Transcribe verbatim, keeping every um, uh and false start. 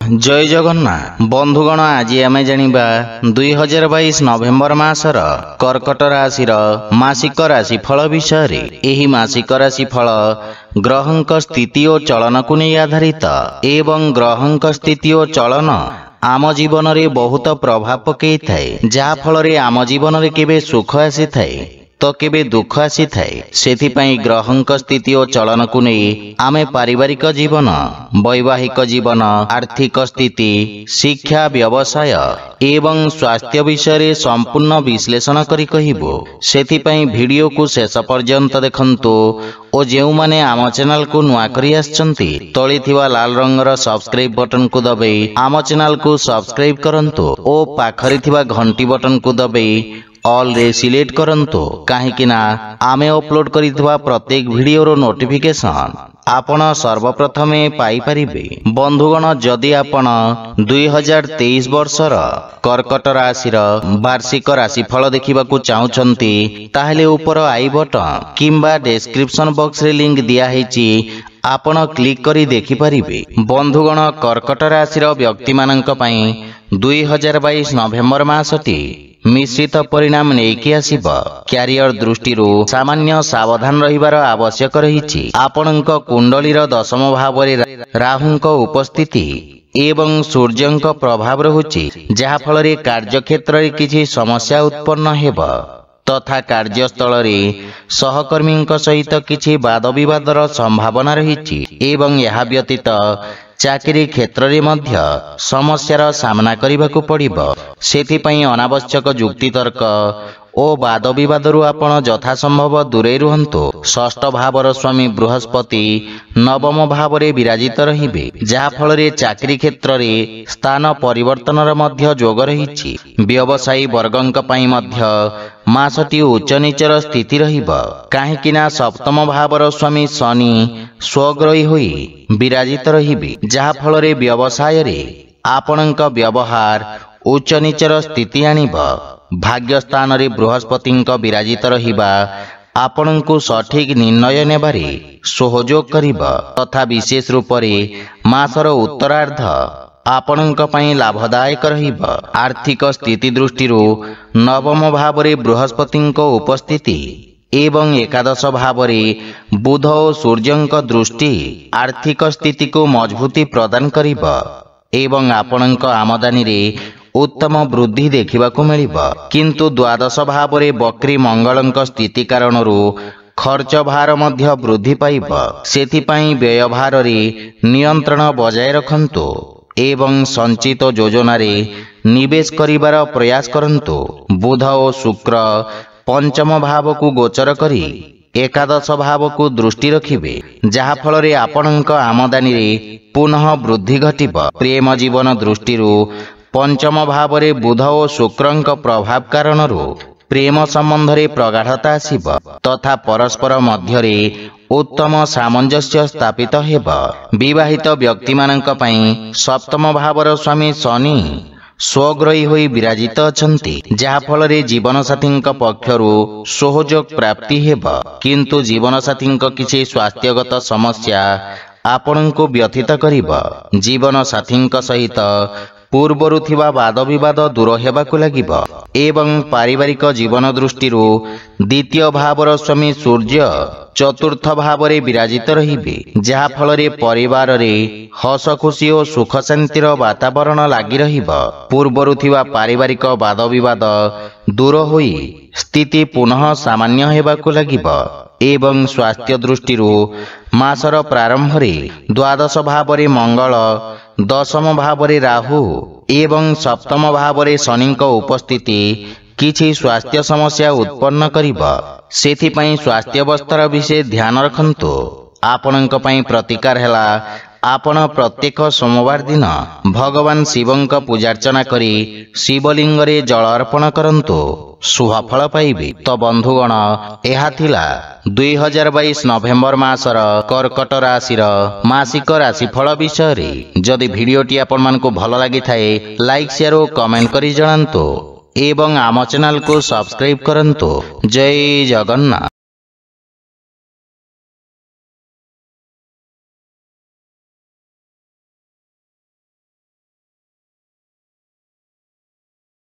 जय जगन्नाथ बंधुगण आज आम जानिबा दुई हजार बैश नवेम्बर मासर कर्कट राशि मासिक राशिफल विषय रे। एही मासिक राशिफल ग्रहंक स्थिति और चलन को नहीं आधारित एवं ग्रहंक स्थिति और चलन आम जीवन रे बहुत प्रभाव पकई थाए, जहा फल रे आम जीवन रे केबे सुख आसी थाए तो केबे दुख आसी थाए। सेथिपाई ग्रहंक स्थिति और चलन को नहीं आमे पारिवारिक जीवन, वैवाहिक जीवन, आर्थिक स्थिति, शिक्षा, व्यवसाय एवं स्वास्थ्य विषय रे संपूर्ण विश्लेषण करी कहिबो। सेथिपाई वीडियो को शेष पर्यंत देखंतु और जेउ माने आम चैनल को नुआ करी आछंती तळे थिवा लाल रंगर सब्सक्राइब बटन को दबाई आम चैनल को सब्सक्राइब करंतु और पाखरे थिवा घंटी बटन को दबाई ऑल रे सिलेक्ट करंतु, काहेकि ना आमे अपलोड करिथवा प्रत्येक वीडियो रो नोटिफिकेशन आपण सर्वप्रथमे पाई परिबे। बंधुगण जदि आपण दुई हजार तेईस वर्षर कर्कट राशि वार्षिक राशिफल देखिबाकू चाहुचंती ताहेले ऊपर आई बटन किंबा डिस्क्रिप्शन बॉक्स रे लिंक दिया हेची, आपण क्लिक करी देखि परिबे। बंधुगण कर्कट राशि व्यक्ति मानक पई दुई हजार बैश नवेम्बर मासटी मिश्रित परिणाम नेकी आसिब। क्यारियर दृष्टि सामान्य सावधान रहिबार आवश्यक रही। आपणक कुंडलीर दशम भाव रे राहुंक उपस्थिति एवं सूर्यंक प्रभाव रहुची, जहा फल रे कार्यक्षेत्र रे किछि समस्या उत्पन्न हेब तथा कार्यस्थल रे सहकर्मी सहित किछि वाद विवादर संभावना रही एवं यह व्यतीत चाकरी क्षेत्र रे मध्य समस्यार सामना करबाकू पड़िबो। सेथिपई अनावश्यक जुक्ति तर्क और वाद विवादरू आपण यथासंभव दूरे रुहंतु। षष्ठ भावर स्वामी बृहस्पति नवम भाव रे विराजित रहिबे, जहा फल रे चाकरी क्षेत्र रे स्थान परिवर्तनर मध्य जोग रहिछि। व्यवसायी वर्गंक पई मध्य मासटी उच्च नीचर स्थिति रहिबो, काहेकि ना सप्तम भावर स्वामी शनि स्वग्रही होई विराजित रहिबे, जहा फल रे व्यवसाय रे आपणक व्यवहार उच्च नीचर स्थिति आनिबो। भाग्य स्थान रे बृहस्पति विराजित रहिबा आपणको सठिक निर्णय नेबारे सहयोग करिबा तथा विशेष रूप रे मासर उत्तरार्ध आपणक पई लाभदायक रहिबा। आर्थिक स्थिति दृष्टि नवम भाव रे बृहस्पति उपस्थिति एवं एकादश भाव रे बुध और सूर्यंक दृष्टि आर्थिक स्थिति को मजबूती प्रदान करिबा एवं आपणक आमदानी रे उत्तम वृद्धि देखिबाकू मिलिबा। किंतु द्वादश भाव रे बक्री मंगलंक स्थिति कारणरू खर्च भार मध्य वृद्धि पाइबा। सेथिपाई व्यय भार रे नियंत्रण बजाय रखंतु एवं संचित योजना रे निवेश करिबार प्रयास करंतु। बुध और शुक्र पंचम भाव को गोचर करी एकादश भाव को दृष्टि रखिबे, जहा फल रे आपणक आमदानी रे पुनः वृद्धि घटिबा। प्रेम जीवन दृष्टि पंचम भाव रे बुध और शुक्रंक प्रभाव कारणरू प्रेम संबंध रे प्रगाढ़ता आसिब तथा परस्पर मध्य रे उत्तम सामंजस्य स्थापित हेब। विवाहित व्यक्ति मानक पई सप्तम भावर स्वामी शनि स्वग्रही होई विराजित अछंती, जहा फल रे जीवन साथी पक्षरु सहयोग प्राप्ति हेब। किंतु जीवन साथी किछि स्वास्थ्यगत समस्या आपणको व्यथित करिबा। जीवन साथी सहित पूर्वरु थिबा वाद विवाद दूर हेबाकू लागिबा एवं पारिवारिक जीवन दृष्टि द्वितीय भावर स्वामी सूर्य चतुर्थ भाव रे विराजित रहिबे, जहा फल रे परिवार रे हस खुशी और सुख शांतिर वातावरण लागि रहिबा। पूर्वरु थिबा पारिवारिक वाद विवाद दूर होई स्थिति पुनः सामान्य हेबाकू लागिबा एवं स्वास्थ्य दृष्टि मासर प्रारंभ रे द्वादश भाव रे मंगल, दशम भाव रे राहु एवं सप्तम भाव रे शनि उपस्थिति किछि स्वास्थ्य समस्या उत्पन्न करिबा। सेथिपई स्वास्थ्य अवस्थार विषय ध्यान रखंतु। आपणक पई प्रतिकार हेला आपण प्रत्येक सोमवार दिन भगवान शिवंक पूजार्चना करी शिवलिंग रे जल अर्पण करंतु, शुभफल पाइबे। तो बंधुगण एहा थिला दुई हजार बैश नवेम्बर मासर कर्कट राशि मासिक राशिफल विषय रे। जदि भिडियोटी आपण मानकु भल लागि थाए लाइक शेयर और कमेंट करी जणांतु एवं आम चैनल को सब्सक्राइब करंतु। जय जगन्नाथ।